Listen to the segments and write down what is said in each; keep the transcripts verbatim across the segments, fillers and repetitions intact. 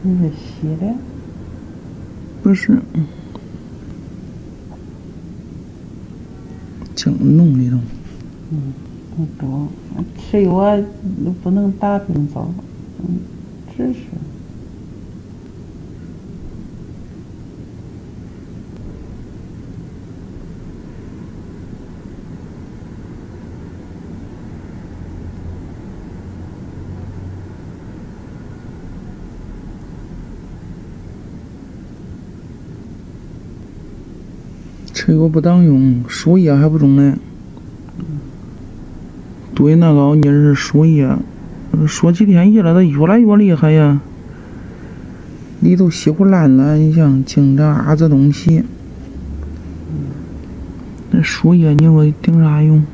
你是稀的？ 不是，姜浓里头。 嗯，不多。吃药不能打冰枣，嗯，只是。 吃药不当用，输液还不中呢。对那个熬你是输液，说几天液了，它越来越厉害呀。里头稀乎烂了，你像净这啥子东西。那输液你说顶啥用？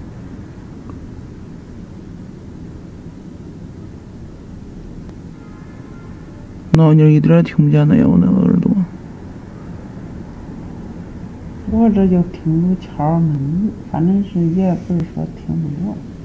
脑筋一点听不见的呀，我那个耳朵。 我这就听着悄闷，反正是也不是说听不着。